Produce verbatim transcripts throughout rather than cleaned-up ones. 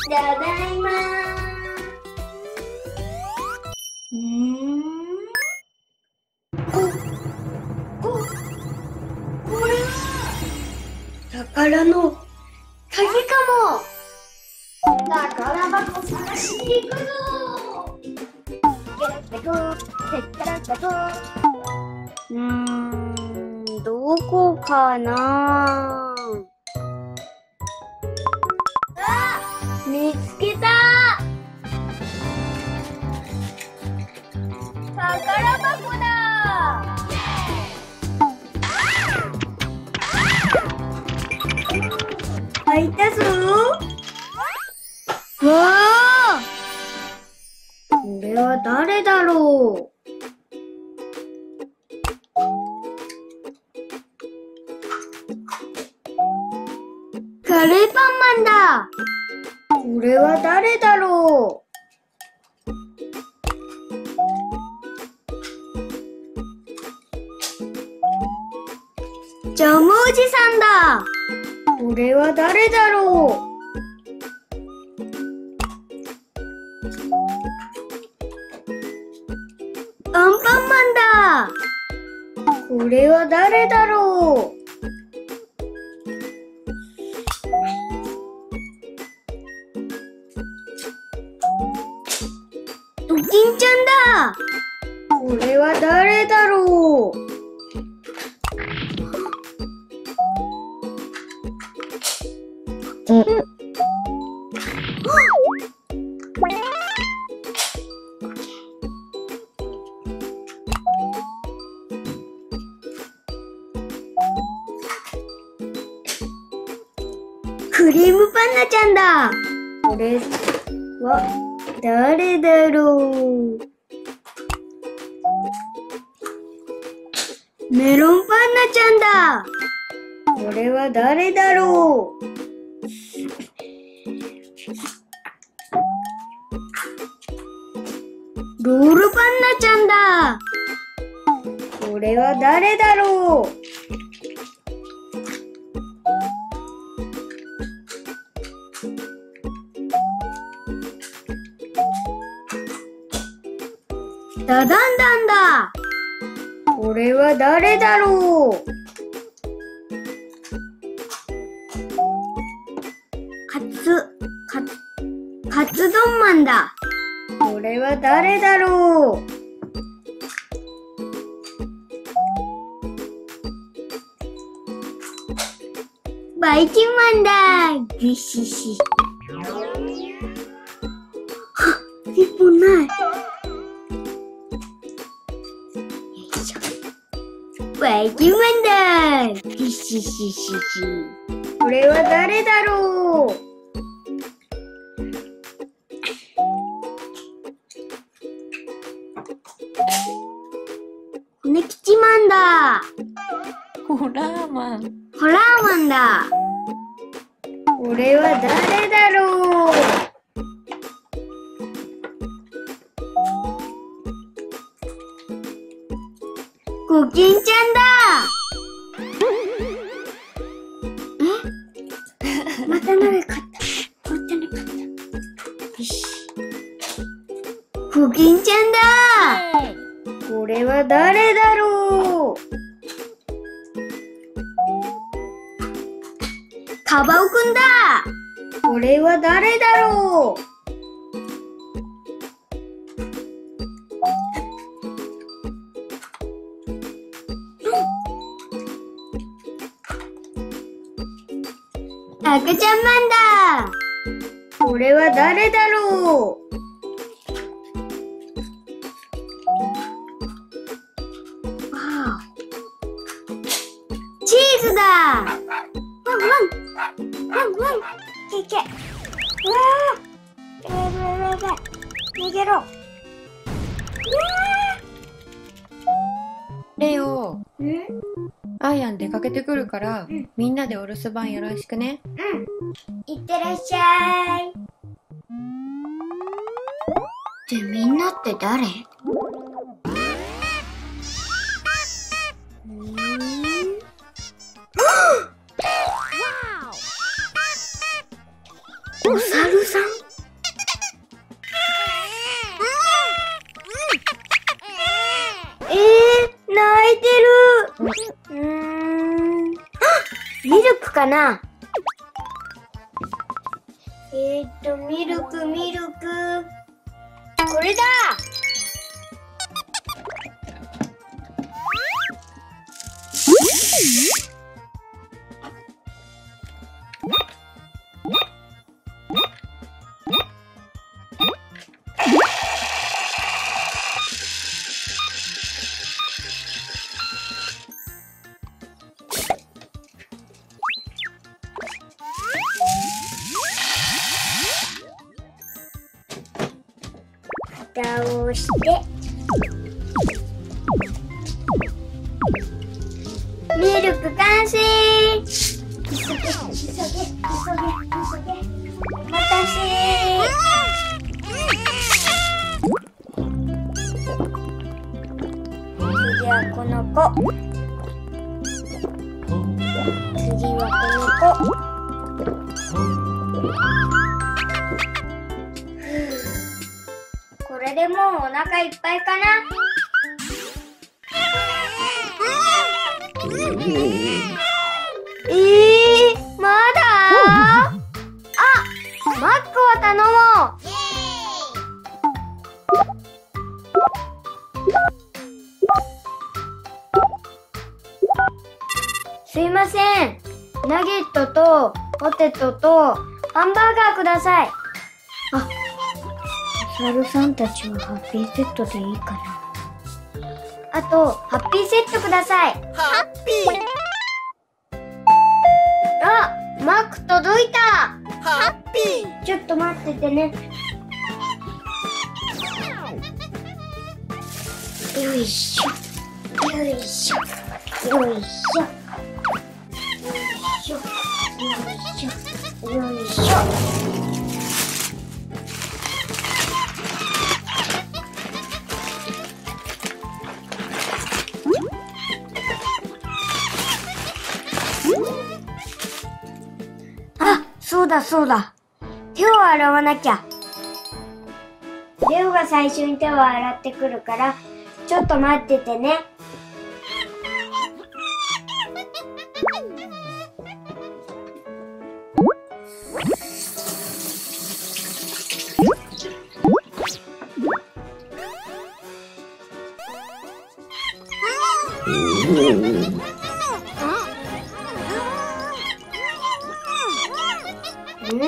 ただいま。うーん。こ、こ、これは宝の鍵かも。宝箱探しに行くぞ。ゲラゲラゴー、ゲラゲラゴー。うーん、どこかな。あ、見つけた。宝箱だ。開いたぞ。わあ、これは誰だろう。カレーパンマンだ。これは誰だろう。ジャムおじさんだ。これは誰だろう。アンパンマンだ。これは誰だろう。ドキンちゃんだ。これは誰だろう。クリームパンナちゃんだ。これは誰だろう。メロンパンナちゃんだ。これは誰だろう。ロールパンナちゃんだ。これは誰だろう。ダダンダンだ。これは誰だろう。カツ、カツ、カツ丼マンだ。これは誰だろう。バイキンマンだ。ギシシ。はっ、一本ない。バイキンマンだ。ギシシシシ。これは誰だろう。骨吉マンだ。 ホラーマン。 ホラーマンだ。これは誰だろう。コキンちゃんだ。えまたなかった。こっちなかった。よし。コキンちゃんだ。これは誰だろう。カバオくんだ。これは誰だろう。赤ちゃんマンだ。これは誰だろう。チーズだ。ワンワンワンワン。いけ。うわあ。やばいやばいやばい。逃げろ。 レオ、 うんアイアン出かけてくるから、 うん、 みんなでお留守番よろしくね。 うん。いってらっしゃい。で、みんなって誰？お猿ささん？えー、泣いてる。うーん。あ、ミルクかな？えーっと、ミルク、ミルク。これだ！蓋を押して、ミルク完成。急げ、急げ、急げ、急げ、お待たせ。次はこの子。次はこの子。これでもうお腹いっぱいかな。えー、まだ？あ、マックを頼もう。すいません。ナゲットとポテトとハンバーガーください。あ、お猿さんたちはハッピーセットでいいかな。あと、ハッピーセットください。 ハッピあ、マック届いた。 ーハッピーちょっと待っててね。よいしょ。よいしょ。よいしょ。よいしょ。よいしょ。よいしょ。あ、そうだそうだ。手を洗わなきゃ。レオが最初に手を洗ってくるから、ちょっと待っててね。うん？うん。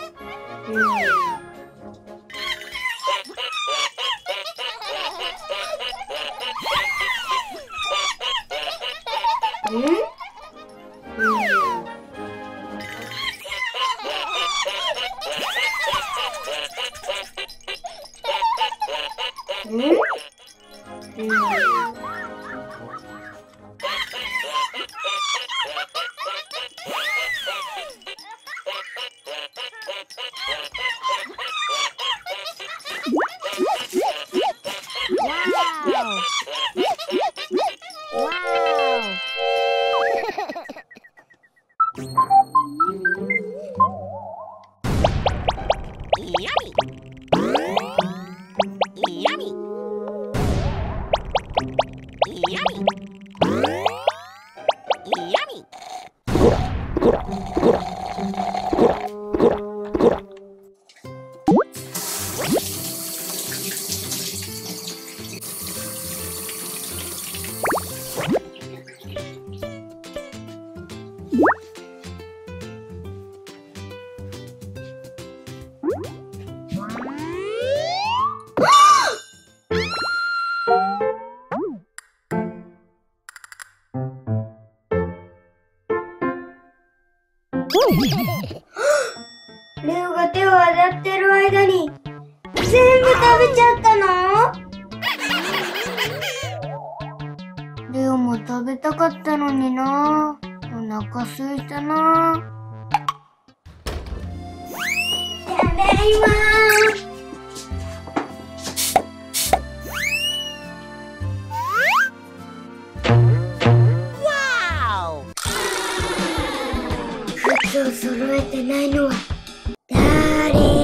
うん？うん？レオが手を洗ってる間に全部食べちゃったの？レオも食べたかったのにな。お腹すいたな。ただいま。靴を揃えてないのは誰？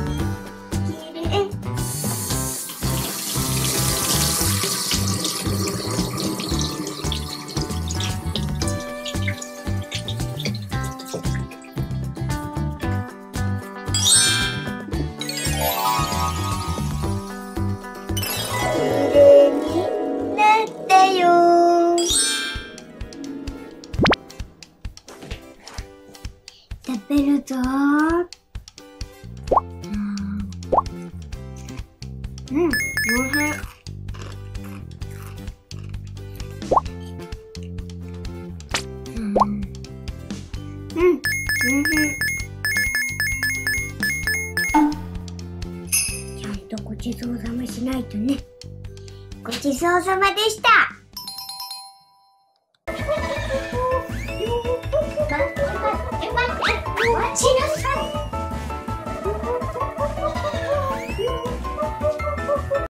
きれい。食べるぞー。うん、おいしい。うん、うん、おいしい。ちゃんとごちそうさましないとね。ごちそうさまでした。